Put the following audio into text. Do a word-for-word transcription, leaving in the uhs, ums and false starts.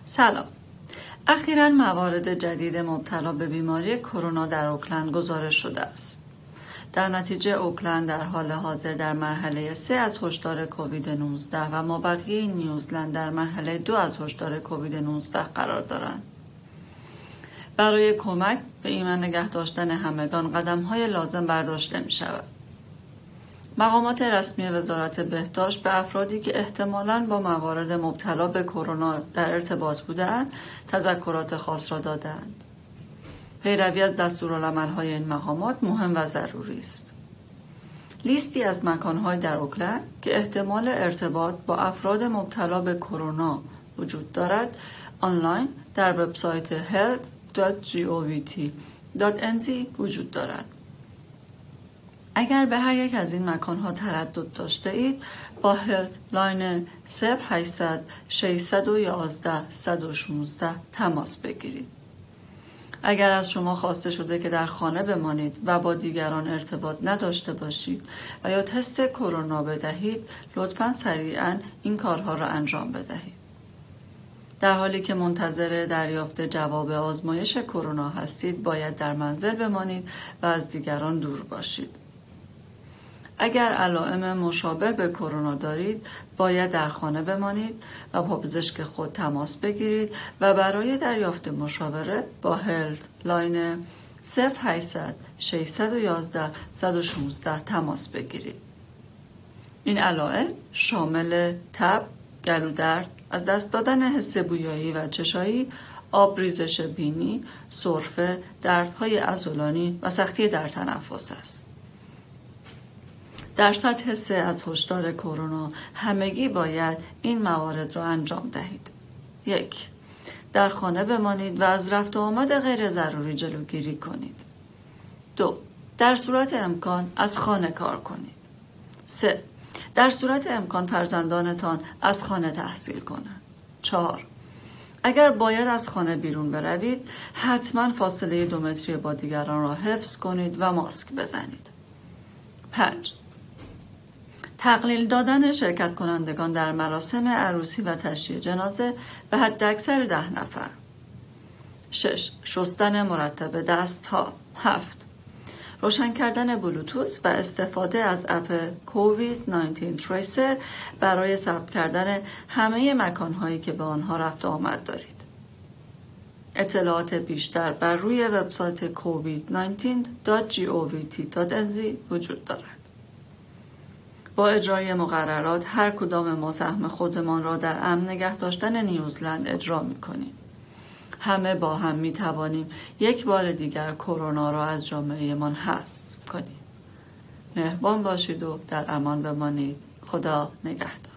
سلام. اخیراً موارد جدید مبتلا به بیماری کرونا در اوکلند گزارش شده است. در نتیجه اوکلند در حال حاضر در مرحله سه از هشدار کووید نوزده و مابقی نیوزلند در مرحله دو از هشدار کووید نوزده قرار دارند. برای کمک به ایمن نگه داشتن همگان قدم‌های لازم برداشته می شود. مقامات رسمی وزارت بهداشت به افرادی که احتمالاً با موارد مبتلا به کرونا در ارتباط بودند تذکرات خاص را دادند. پیروی از دستورالعمل‌های این مقامات مهم و ضروری است. لیستی از مکان‌های در اوکلند که احتمال ارتباط با افراد مبتلا به کرونا وجود دارد آنلاین در وبسایت هلت دات جی او وی تی دات ان زی وجود دارد. اگر به هر یک از این مکانها تردد داشته اید با هلتلاین صفر هشتصد ششصد و یازده صد و شانزده تماس بگیرید. اگر از شما خواسته شده که در خانه بمانید و با دیگران ارتباط نداشته باشید و یا تست کرونا بدهید لطفاً سریعاً این کارها را انجام بدهید. در حالی که منتظر دریافت جواب آزمایش کرونا هستید باید در منزل بمانید و از دیگران دور باشید. اگر علائم مشابه به کرونا دارید باید در خانه بمانید و با پزشک خود تماس بگیرید و برای دریافت مشاوره با هلتلاین صفر هشتصد ششصد و یازده صد و شانزده تماس بگیرید. این علائم شامل تب، گلودرد، از دست دادن حس بویایی و چشایی، آبریزش بینی، سرفه، دردهای عضلانی و سختی در تنفس است. در سطح سه از هشدار کرونا همگی باید این موارد را انجام دهید. یک. در خانه بمانید و از رفت و آمد غیر ضروری جلوگیری کنید. دو. در صورت امکان از خانه کار کنید. سه. در صورت امکان فرزندانتان از خانه تحصیل کنند. چهار. اگر باید از خانه بیرون بروید حتما فاصله دو متری با دیگران را حفظ کنید و ماسک بزنید. پنج. تقلیل دادن شرکت کنندگان در مراسم عروسی و تشییع جنازه به حداکثر ده نفر. شش. شستن مرتب دستها. هفت. روشن کردن بلوتوث و استفاده از اپ کووید نوزده تریسر برای ثبت کردن همه مکانهایی که به آنها رفت و آمد دارید. اطلاعات بیشتر بر روی وبسایت کووید نوزده دات جی او وی تی دات ان زی وجود دارد. با اجرای مقررات هر کدام ما سهم خودمان را در امن نگه داشتن نیوزلند اجرا می‌کنیم. همه با هم می توانیم یک بار دیگر کرونا را از جامعه من حذف کنیم. مهربان باشید و در امان بمانید. خدا نگهدار.